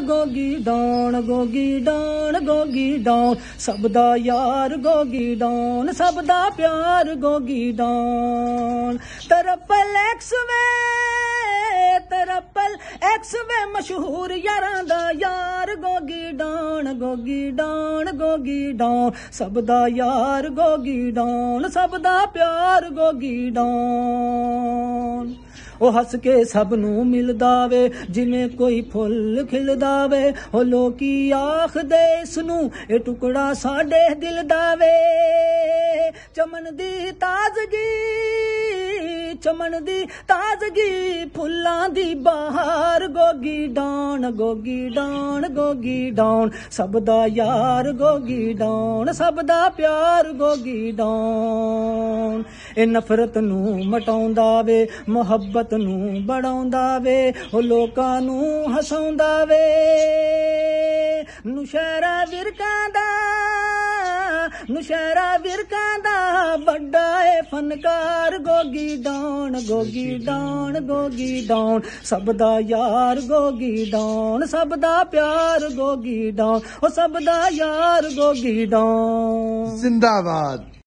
गोगी डाउन गोगी डाउन गोगी डाउन सबदा यार गोगी डाउन सबदा प्यार गोगी डाउन तरपल एक्स वे मशहूर यारां दा यार गोगी डाउन गोगी डाउन सबदा यार गोगी डाउन सबदा प्यार गोगी डाउन ओ हस के सब नू मिलदा वे जिवें कोई फुल खिलदा वे ओ लोकी आखदे इसनू ए टुकड़ा साडे दिल दा वे चमन दी ताजगी फुल्लां दी बहार गोगी डाउन गोगी डाउन सबदा यार गोगी डाउन सबदा प्यार गोगी डाउन ए नफरत नू मटाउंदा वे मोहब्बत नू बढ़ाउंदा वे ओ लोकां नू हसाउंदा वे नौशहरा विरकां दा वड्डा ए फनकार गोगी डाउन सबदा यार गोगी डाउन सबदा प्यार गोगी डाउन ओ सबदा यार गोगी डाउन जिंदाबाद।